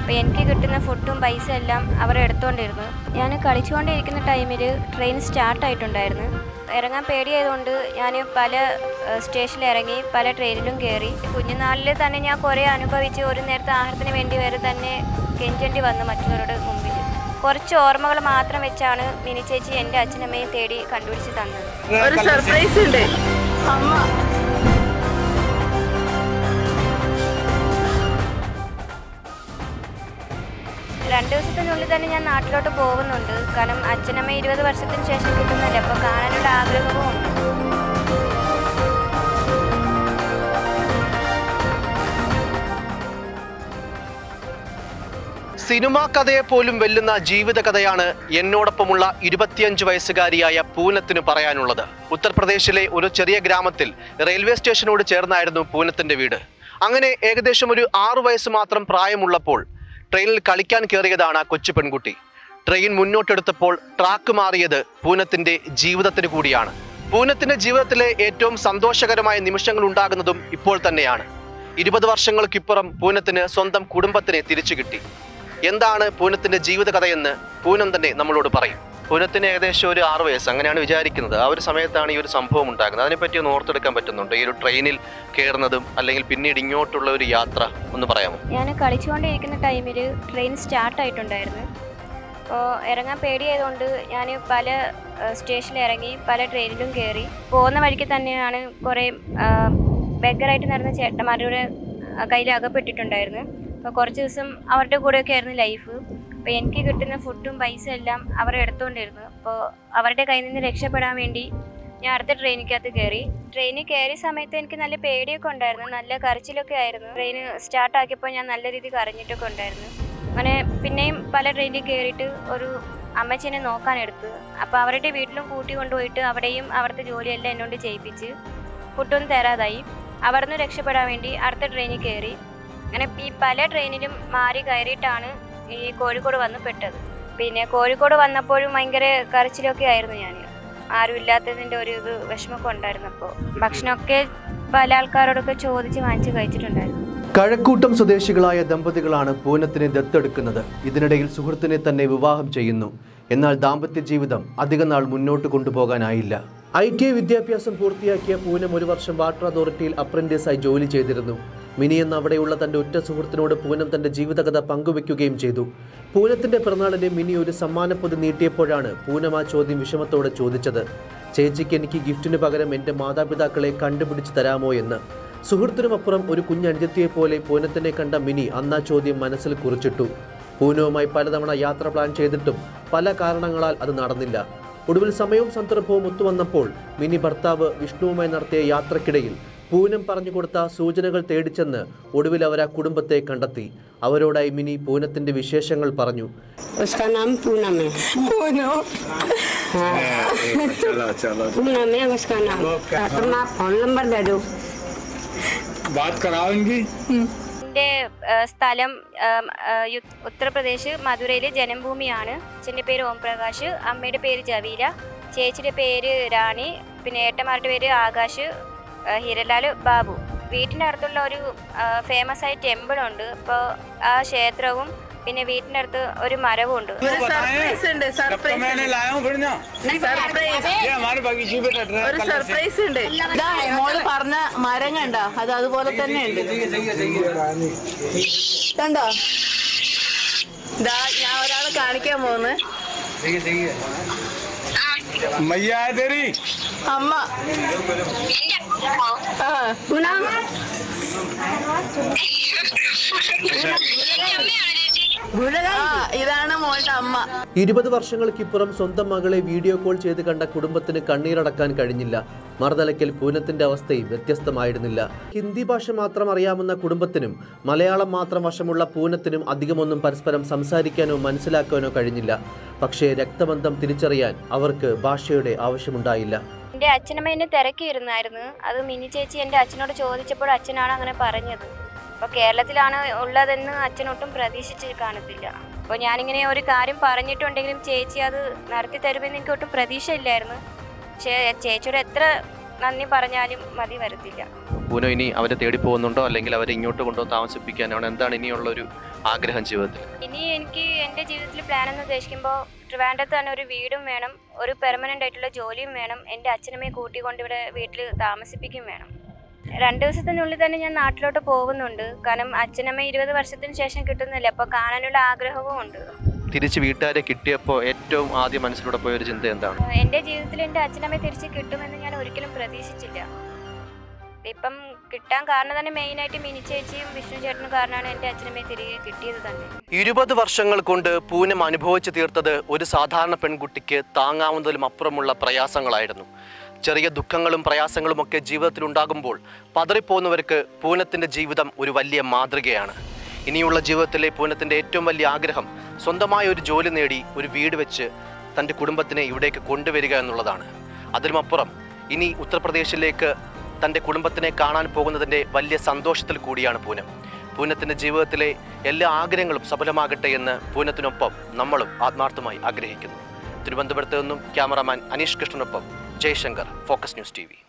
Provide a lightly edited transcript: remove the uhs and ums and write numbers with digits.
അപ്പോൾ എനിക്ക് കിട്ടുന്ന ഫുഡും പൈസ എല്ലാം അവർ എടുത്തുകൊണ്ടിരുന്നു. ഞാൻ കളിച്ചുകൊണ്ടിരിക്കുന്ന ടൈമിൽ ട്രെയിൻ സ്റ്റാർട്ടായിട്ടുണ്ടായിരുന്നു. ഇറങ്ങാൻ പേടിയായതുകൊണ്ട് ഞാൻ പല സ്റ്റേഷനിൽ ഇറങ്ങി, പല ട്രെയിനിലും കയറി. കുഞ്ഞുനാളിൽ തന്നെ ഞാൻ കുറേ അനുഭവിച്ച് ഒരു നേരത്തെ ആഹാരത്തിന് വേണ്ടി വരെ തന്നെ കെഞ്ചേണ്ടി വന്നു മറ്റുള്ളവരുടെ മുമ്പിൽ. കുറച്ച് ഓർമ്മകൾ മാത്രം വെച്ചാണ് മിനി ചേച്ചി എൻ്റെ അച്ഛനമ്മയും തേടി കണ്ടുപിടിച്ച് തന്നത്. ഒരു സർപ്രൈസ് ഉണ്ട്. അമ്മ 2 ദിവസത്തിനുള്ളിൽ തന്നെ ഞാൻ നാട്ടിലോട്ട് പോകുന്നുണ്ട്. കാരണം അച്ഛനമ്മ 20 വർഷത്തിന് ശേഷം കിട്ടുന്നില്ല, അപ്പോൾ കാണാനുള്ള ആഗ്രഹവും ഉണ്ട്. സിനിമാ കഥയെ പോലും വെല്ലുന്ന ജീവിത കഥയാണ് എന്നോടൊപ്പമുള്ള 25 വയസ്സുകാരിയായ പൂനത്തിന് പറയാനുള്ളത്. ഉത്തർപ്രദേശിലെ ഒരു ചെറിയ ഗ്രാമത്തിൽ റെയിൽവേ സ്റ്റേഷനോട് ചേർന്നായിരുന്നു പൂനത്തിന്റെ വീട്. അങ്ങനെ ഏകദേശം ഒരു 6 വയസ്സ് മാത്രം പ്രായമുള്ളപ്പോൾ ട്രെയിനിൽ കളിക്കാൻ കയറിയതാണ് ആ കൊച്ചു പെൺകുട്ടി. ട്രെയിൻ മുന്നോട്ടെടുത്തപ്പോൾ ട്രാക്ക് മാറിയത് പൂനത്തിന്റെ ജീവിതത്തിന് കൂടിയാണ്. പൂനത്തിന്റെ ജീവിതത്തിലെ ഏറ്റവും സന്തോഷകരമായ നിമിഷങ്ങൾ ഉണ്ടാകുന്നതും ഇപ്പോൾ തന്നെയാണ്. 20 വർഷങ്ങൾക്കിപ്പുറം പൂനത്തിന് സ്വന്തം കുടുംബത്തിനെ തിരിച്ചു കിട്ടി. എന്താണ് പൂനത്തിന്റെ ജീവിത കഥയെന്ന് പൂനം തന്നെ നമ്മളോട് പറയും. പൂനത്തിന് ഏകദേശം ഒരു 6 വയസ്സ് അങ്ങനെയാണ് വിചാരിക്കുന്നത്. ആ ഒരു സമയത്താണ് ഈ ഒരു സംഭവം ഉണ്ടാകുന്നത്. അതിനെപ്പറ്റി ഒന്ന് ഓർത്തെടുക്കാൻ പറ്റുന്നുണ്ട്? ഈ ഒരു ട്രെയിനിൽ കയറുന്നതും അല്ലെങ്കിൽ പിന്നീട് ഇങ്ങോട്ടുള്ള ഒരു യാത്ര ഒന്ന് പറയാമോ? ഞാൻ കളിച്ചുകൊണ്ടിരിക്കുന്ന ടൈമിൽ ട്രെയിൻ സ്റ്റാർട്ടായിട്ടുണ്ടായിരുന്നു. അപ്പോൾ ഇറങ്ങാൻ പേടിയായതുകൊണ്ട് ഞാൻ പല സ്റ്റേഷനിൽ ഇറങ്ങി, പല ട്രെയിനിലും കയറി. പോകുന്ന വഴിക്ക് തന്നെയാണ് കുറേ ബെഗറായിട്ട് നടന്ന ചേട്ടന്മാരുടെ കയ്യിൽ അകപ്പെട്ടിട്ടുണ്ടായിരുന്നു. അപ്പോൾ കുറച്ച് ദിവസം അവരുടെ കൂടെയൊക്കെ ആയിരുന്നു ലൈഫ്. അപ്പോൾ എനിക്ക് കിട്ടുന്ന ഫുഡും പൈസ എല്ലാം അവർ എടുത്തുകൊണ്ടിരുന്നു. അപ്പോൾ അവരുടെ കയ്യിൽ നിന്ന് രക്ഷപ്പെടാൻ വേണ്ടി ഞാൻ അടുത്ത ട്രെയിനിക്കകത്ത് കയറി. ട്രെയിനിൽ കയറിയ സമയത്ത് എനിക്ക് നല്ല പേടിയൊക്കെ ഉണ്ടായിരുന്നു, നല്ല കരച്ചിലൊക്കെ ആയിരുന്നു. ട്രെയിൻ സ്റ്റാർട്ടാക്കിയപ്പോൾ ഞാൻ നല്ല രീതിയിൽ കരഞ്ഞിട്ടൊക്കെ ഉണ്ടായിരുന്നു. അങ്ങനെ പിന്നെയും പല ട്രെയിനിൽ കയറിയിട്ട് ഒരു അമ്മച്ചീനെ നോക്കാനെടുത്തു. അപ്പോൾ അവരുടെ വീട്ടിലും കൂട്ടി കൊണ്ടുപോയിട്ട് അവിടെയും അവിടുത്തെ ജോലിയെല്ലാം എന്നോട് ചെയ്യിപ്പിച്ച് ഫുഡൊന്നും തരാതായി. അവിടെ നിന്ന് രക്ഷപ്പെടാൻ വേണ്ടി അടുത്ത ട്രെയിനിൽ കയറി. അങ്ങനെ ഈ പല ട്രെയിനിലും മാറി കയറിയിട്ടാണ് ഈ കോഴിക്കോട് വന്ന് പെട്ടത്. പിന്നെ കോഴിക്കോട് വന്നപ്പോഴും ഭയങ്കര കരച്ചിലൊക്കെ ആയിരുന്നു. ഞാൻ ആരും ഇല്ലാത്തതിൻ്റെ ഒരു വിഷമമൊക്കെ ഉണ്ടായിരുന്നു. അപ്പോൾ ഭക്ഷണമൊക്കെ പല ആൾക്കാരോടൊക്കെ ചോദിച്ച് വാങ്ങിച്ച് കഴിച്ചിട്ടുണ്ടായിരുന്നു. കഴക്കൂട്ടം സ്വദേശികളായ ദമ്പതികളാണ് പൂനത്തിനെ ദത്തെടുക്കുന്നത്. ഇതിനിടയിൽ സുഹൃത്തിനെ തന്നെ വിവാഹം ചെയ്യുന്നു. എന്നാൽ ദാമ്പത്യ ജീവിതം അധിക നാൾ മുന്നോട്ട് കൊണ്ടുപോകാനായില്ല. ITI വിദ്യാഭ്യാസം പൂർത്തിയാക്കിയ പൂനം 1 വർഷം വാട്ടർ അതോറിറ്റിയിൽ അപ്രന്റീസായി ജോലി ചെയ്തിരുന്നു. മിനി എന്ന അവിടെയുള്ള തൻ്റെ ഉറ്റ സുഹൃത്തിനോട് പൂനം തൻ്റെ ജീവിതകഥ പങ്കുവെക്കുകയും ചെയ്തു. പൂനത്തിൻ്റെ പിറന്നാളിന് മിനി ഒരു സമ്മാനപ്പൊതി നീട്ടിയപ്പോഴാണ് പൂനം ആ ചോദ്യം വിഷമത്തോടെ ചോദിച്ചത്. ചേച്ചിക്ക് എനിക്ക് ഗിഫ്റ്റിന് പകരം എൻ്റെ മാതാപിതാക്കളെ കണ്ടുപിടിച്ച് തരാമോ എന്ന്. സുഹൃത്തിനുമപ്പുറം ഒരു കുഞ്ഞഞ്ചെത്തിയെപ്പോലെ പൂനത്തിനെ കണ്ട മിനി അന്നാ ചോദ്യം മനസ്സിൽ കുറിച്ചിട്ടു. പൂനവുമായി പലതവണ യാത്ര പ്ലാൻ ചെയ്തിട്ടും പല കാരണങ്ങളാൽ അത് നടന്നില്ല. ഒടുവിൽ സമയവും സന്ദർഭവും ഒത്തുവന്നപ്പോൾ മിനി ഭർത്താവ് വിഷ്ണുവുമായി നടത്തിയ യാത്രക്കിടയിൽ പൂനം പറഞ്ഞു കൊടുത്ത സൂചനകൾ തേടിച്ചെന്ന് ഒടുവിൽ അവർ ആ കുടുംബത്തെ കണ്ടെത്തി. അവരോടായി മിനി പൂനത്തിന്റെ വിശേഷങ്ങൾ പറഞ്ഞു. എൻ്റെ സ്ഥലം ഉത്തർപ്രദേശ് മധുരയിലെ ജന്മഭൂമിയാണ്. അച്ഛൻ്റെ പേര് ഓം പ്രകാശ്, അമ്മയുടെ പേര് ജവീല, ചേച്ചിയുടെ പേര് റാണി, പിന്നെ ഏട്ടന്മാരുടെ പേര് ആകാശ്, ഹിരലാൽ, ബാബു. വീട്ടിൻ്റെ അടുത്തുള്ള ഒരു ഫേമസ് ആയ ടെമ്പിൾ ഉണ്ട്. അപ്പോൾ ആ ക്ഷേത്രവും പിന്നെ വീട്ടിൻ്റെ അടുത്ത് ഒരു മരവും ഉണ്ട്. ഒരു സർപ്രൈസ് ഉണ്ട്. മോള് പറഞ്ഞ മരം കണ്ടോ? അത് അതുപോലെ തന്നെ ഉണ്ട്. കണ്ടോ? ഇതാ ഞാൻ ഒരാളെ കാണിക്കാൻ പോകുന്നു. അമ്മ ഇതാണ് മോളുടെ അമ്മ. 20 വർഷങ്ങൾക്കിപ്പുറം സ്വന്തം മകളെ വീഡിയോ കോൾ ചെയ്ത് കണ്ട കുടുംബത്തിന് കണ്ണീരടക്കാൻ കഴിഞ്ഞില്ല. മറുതലയ്ക്കൽ പൂനത്തിന്റെ അവസ്ഥയും വ്യത്യസ്തമായിരുന്നില്ല. ഹിന്ദി ഭാഷ മാത്രം അറിയാവുന്ന കുടുംബത്തിനും മലയാളം മാത്രം വശമുള്ള പൂനത്തിനും അധികമൊന്നും പരസ്പരം സംസാരിക്കാനോ മനസ്സിലാക്കാനോ കഴിഞ്ഞില്ല. പക്ഷേ രക്തബന്ധം തിരിച്ചറിയാൻ അവർക്ക് ഭാഷയുടെ ആവശ്യമുണ്ടായില്ല. എൻ്റെ അച്ഛനമ്മ എന്നെ തിരക്കിയിരുന്നായിരുന്നു. അത് മിനി ചേച്ചി എൻ്റെ അച്ഛനോട് ചോദിച്ചപ്പോൾ അച്ഛനാണ് അങ്ങനെ പറഞ്ഞത്. അപ്പോൾ കേരളത്തിലാണ് ഉള്ളതെന്ന് അച്ഛനൊട്ടും പ്രതീക്ഷിച്ച് കാണത്തില്ല. അപ്പോൾ ഞാനിങ്ങനെ ഒരു കാര്യം പറഞ്ഞിട്ടുണ്ടെങ്കിലും ചേച്ചി അത് നടത്തി തരുമെന്ന് എനിക്ക് ഒട്ടും പ്രതീക്ഷയില്ലായിരുന്നു. പക്ഷേ ചേച്ചിയോട് എത്ര നന്ദി പറഞ്ഞാലും മതി വരത്തില്ല. പൂനം ഇനി അവരെ തേടി പോകുന്നുണ്ടോ അല്ലെങ്കിൽ അവരെ ഇങ്ങോട്ട് കൊണ്ടുവന്ന് താമസിപ്പിക്കാനാണ്? എന്താണ് ഇനിയുള്ളൊരു ആഗ്രഹം ജീവിതത്തിൽ? ഇനി എനിക്ക് എൻ്റെ ജീവിതത്തിൽ പ്ലാൻ എന്ന് ഉദ്ദേശിക്കുമ്പോൾ ട്രിവാൻഡ്രത്ത് തന്നെ ഒരു വീടും വേണം, ഒരു പെർമനൻ്റ് ആയിട്ടുള്ള ജോലിയും വേണം, എൻ്റെ അച്ഛനമ്മയെ കൂട്ടിക്കൊണ്ട് ഇവിടെ വീട്ടിൽ താമസിപ്പിക്കുകയും വേണം. 2 ദിവസത്തിനുള്ളിൽ തന്നെ ഞാൻ നാട്ടിലോട്ട് പോകുന്നുണ്ട്. കാരണം അച്ഛനമ്മ 20 വർഷത്തിന് ശേഷം കിട്ടുന്നില്ല, അപ്പോൾ കാണാനുള്ള ആഗ്രഹവും ഉണ്ട്. തിരിച്ച് വീട്ടുകാരെ കിട്ടിയപ്പോൾ ഏറ്റവും ആദ്യം മനസ്സിലൂടെ പോയ ഒരു ചിന്ത എന്താണ്? എൻ്റെ ജീവിതത്തിൽ എൻ്റെ അച്ഛനമ്മയെ തിരിച്ച് കിട്ടുമെന്ന് ഞാൻ ഒരിക്കലും പ്രതീക്ഷിച്ചില്ല. ഇപ്പം കിട്ടാൻ കാരണം തന്നെ മെയിനായിട്ട് മിനി ചേച്ചിയും വിഷ്ണു ചേട്ടനും കാരണമാണ് എൻ്റെ അച്ഛനമ്മയെ തിരികെ കിട്ടിയത് തന്നെ. 20 വർഷങ്ങൾ കൊണ്ട് പൂനം അനുഭവിച്ചു തീർത്തത് ഒരു സാധാരണ പെൺകുട്ടിക്ക് താങ്ങാവുന്നതിലും അപ്പുറമുള്ള പ്രയാസങ്ങളായിരുന്നു. ചെറിയ ദുഃഖങ്ങളും പ്രയാസങ്ങളും ഒക്കെ ജീവിതത്തിൽ ഉണ്ടാകുമ്പോൾ പതറിപ്പോകുന്നവർക്ക് പൂനത്തിൻ്റെ ജീവിതം ഒരു വലിയ മാതൃകയാണ്. ഇനിയുള്ള ജീവിതത്തിലെ പൂനത്തിൻ്റെ ഏറ്റവും വലിയ ആഗ്രഹം സ്വന്തമായ ഒരു ജോലി നേടി ഒരു വീട് വെച്ച് തൻ്റെ കുടുംബത്തിനെ ഇവിടേക്ക് കൊണ്ടുവരിക എന്നുള്ളതാണ്. അതിലുമപ്പുറം ഇനി ഉത്തർപ്രദേശിലേക്ക് തൻ്റെ കുടുംബത്തിനെ കാണാൻ പോകുന്നതിൻ്റെ വലിയ സന്തോഷത്തിൽ കൂടിയാണ് പൂനം. പൂനത്തിൻ്റെ ജീവിതത്തിലെ എല്ലാ ആഗ്രഹങ്ങളും സഫലമാകട്ടെ എന്ന് പൂനത്തിനൊപ്പം നമ്മളും ആത്മാർത്ഥമായി ആഗ്രഹിക്കുന്നു. തിരുവനന്തപുരത്ത് നിന്നും ക്യാമറാമാൻ അനീഷ് കൃഷ്ണനൊപ്പം ജയശങ്കർ, ഫോക്കസ് ന്യൂസ് TV.